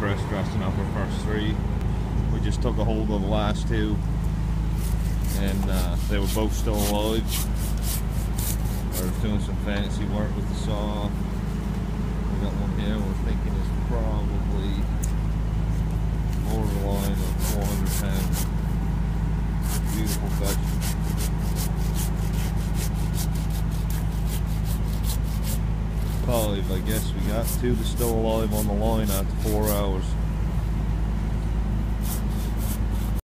Chris dressing up our first three. We just took a hold of the last two, and they were both still alive. I was doing some fancy work with the saw. We got one here we're thinking is probably borderline of 400 pounds. Beautiful fish. Five, I guess we got two that's still alive on the line after 4 hours.